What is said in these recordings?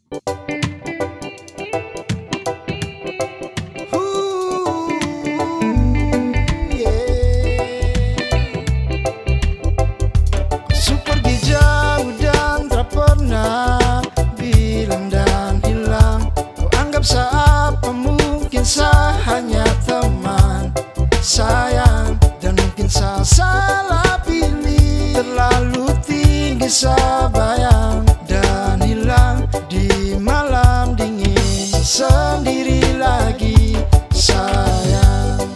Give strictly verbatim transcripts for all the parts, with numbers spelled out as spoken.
Seapa mungkin saya hanya teman sayang, dan mungkin saya salah pilih. Terlalu tinggi saya bayang dan hilang di malam dingin. Sendiri lagi sayang.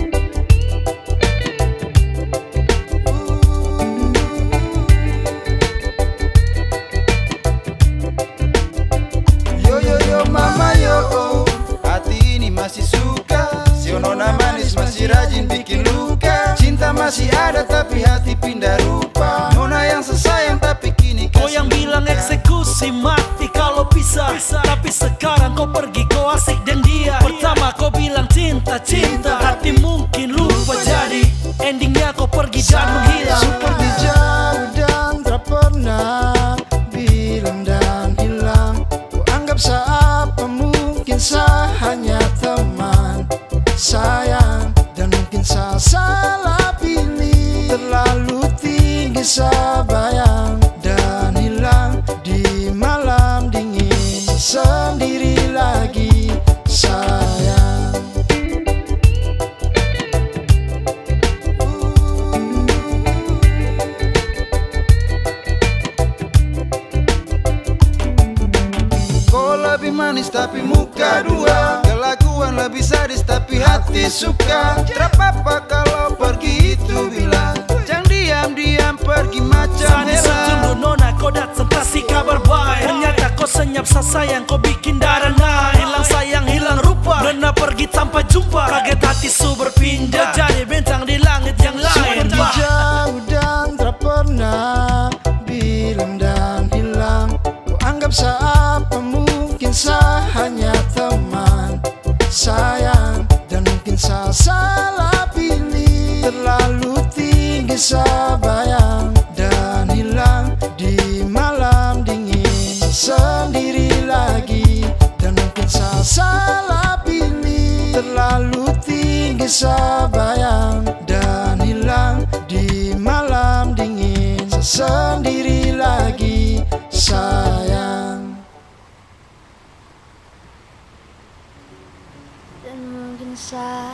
Yo yo yo mama yo, hati ini masih suka. Si nona manis masih rajin bikin luka. Cinta masih ada tapi hati pindah rupa. Nona yang sesayang tapi kini kasih. Kau yang bilang eksekusi mati kalau bisa, tapi sekarang kau pergi, kau asik dan dia. Pertama kau bilang cinta, cinta, hati mungkin lupa, jadi endingnya kau pergi dan menghilang. Seperti jauh dan tak pernah bilang dan hilang. Ku anggap seapa mungkin saya hanya teman sayang, dan mungkin saya salah pilih. Terlalu tinggi saya bayang dan hilang di malam dingin. Sendiri lagi sayang. Kau lebih manis tapi muka dua, kelakuan lebih sadis tapi hati suka. Tak apa kalau pergi itu bilang, jangan diam-diam pergi macam Sadis helang. tunggu nona kau datang kasih kabar baik. Ternyata kau senyap saya sayang, kau bikin darah naik. Hilang sayang hilang rupa, nona pergi tanpa jumpa. Kaget hati su berpindah, jadi bintang di langit yang lain. Seperti jauh dan tak pernah bilang dan hilang. Ku anggap seapa mungkin saya hanya teman sayang, dan mungkin saya salah pilih. Terlalu tinggi saya bayang dan hilang di malam dingin. Sendiri lagi, dan mungkin saya salah pilih. Terlalu tinggi saya bayang dan hilang di malam dingin. Sendiri lagi sayang. Dan mungkin saya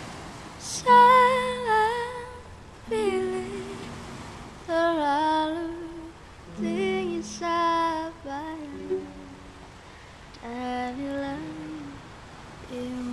salah pilih. Terlalu tinggi saya bayang dan hilang di